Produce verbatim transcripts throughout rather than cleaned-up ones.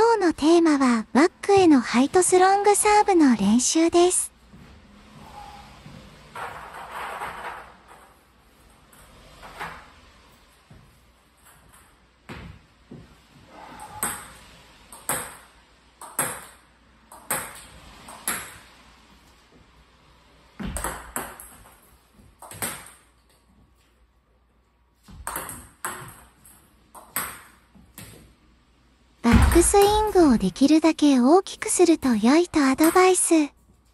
今日のテーマはバックへのハイトスロングサーブの練習です。バックスイングをできるだけ大きくすると良いとアドバイス。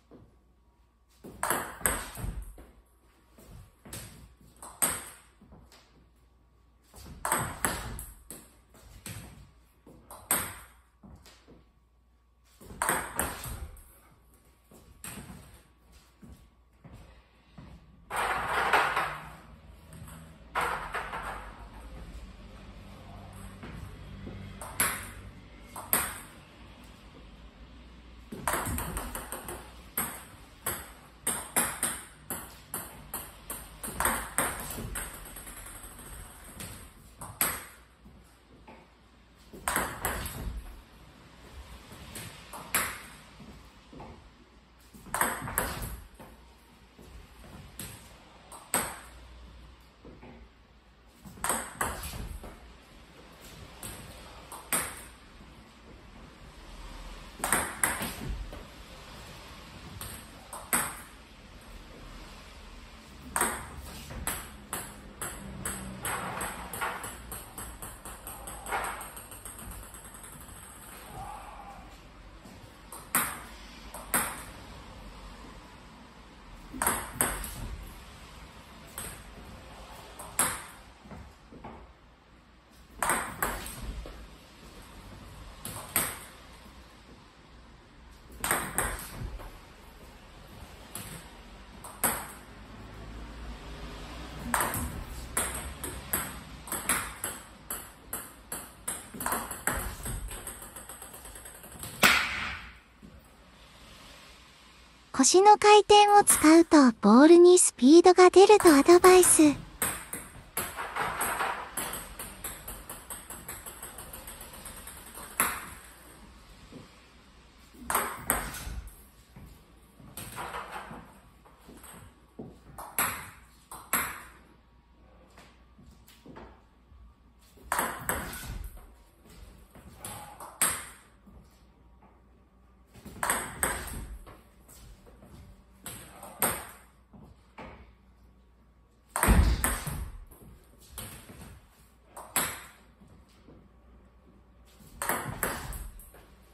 腰の回転を使うとボールにスピードが出るとアドバイス。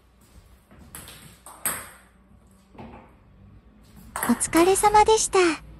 お疲れ様でした。